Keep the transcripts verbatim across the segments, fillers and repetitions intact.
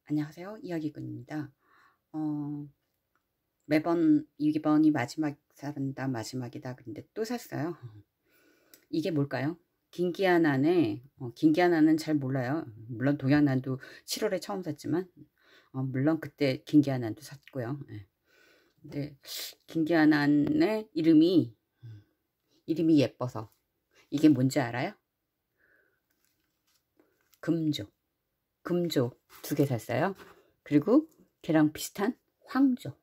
안녕하세요. 이야기꾼입니다. 어, 매번 이번이 마지막 산다 마지막이다 근데 또 샀어요. 이게 뭘까요? 김기아난에 어, 김기아난은 잘 몰라요. 물론 동양난도 칠월에 처음 샀지만 어, 물론 그때 김기아난도 샀고요. 네. 근데 김기아난의 이름이 이름이 예뻐서 이게 뭔지 알아요? 금조 금조 두 개 샀어요. 그리고 걔랑 비슷한 황조.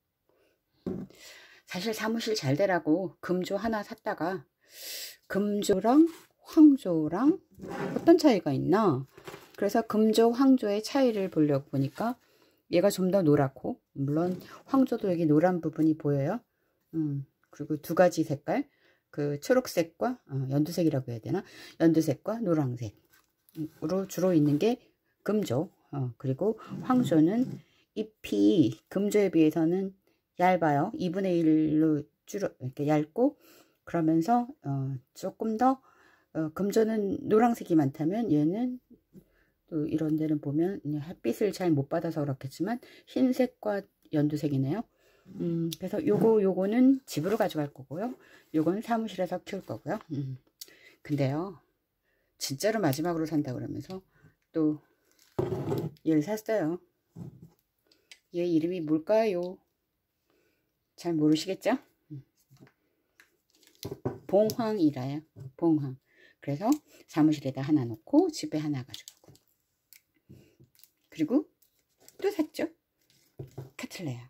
사실 사무실 잘 되라고 금조 하나 샀다가 금조랑 황조랑 어떤 차이가 있나, 그래서 금조 황조의 차이를 보려고 보니까 얘가 좀 더 노랗고, 물론 황조도 여기 노란 부분이 보여요. 음, 그리고 두 가지 색깔, 그 초록색과 어, 연두색이라고 해야 되나, 연두색과 노란색으로 주로 있는 게 금조. 어, 그리고 황조는 잎이 금조에 비해서는 얇아요. 이분의 일로 줄어 이렇게 얇고, 그러면서 어, 조금 더 어, 금조는 노란색이 많다면 얘는 또 이런 데는 보면 햇빛을 잘 못 받아서 그렇겠지만 흰색과 연두색이네요. 음, 그래서 요거 요거는 집으로 가져갈 거고요. 요건 사무실에서 키울 거고요. 음, 근데요, 진짜로 마지막으로 산다 그러면서 또 얘를 샀어요. 얘 이름이 뭘까요? 잘 모르시겠죠? 봉황이라요. 봉황. 그래서 사무실에다 하나 놓고 집에 하나 가져가고, 그리고 또 샀죠. 카틀레아.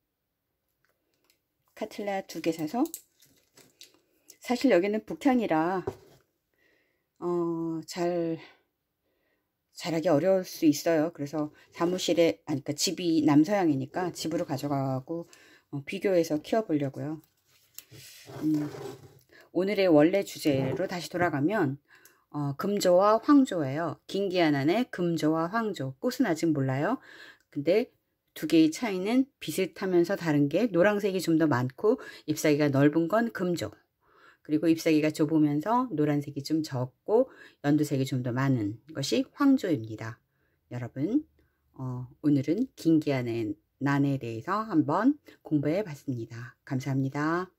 카틀레아 두 개 사서, 사실 여기는 북향이라 어, 잘 잘하기 어려울 수 있어요. 그래서 사무실에, 아니 그러니까 집이 남서향이니까 집으로 가져가고 어, 비교해서 키워보려고요. 음, 오늘의 원래 주제로 다시 돌아가면 어, 금조와 황조예요. 김기아난의 금조와 황조. 꽃은 아직 몰라요. 근데 두 개의 차이는 비슷하면서 다른 게, 노란색이 좀 더 많고 잎사귀가 넓은 건 금조, 그리고 잎사귀가 좁으면서 노란색이 좀 적고 연두색이 좀 더 많은 것이 황조입니다. 여러분, 어, 오늘은 김기아난에 대해서 한번 공부해 봤습니다. 감사합니다.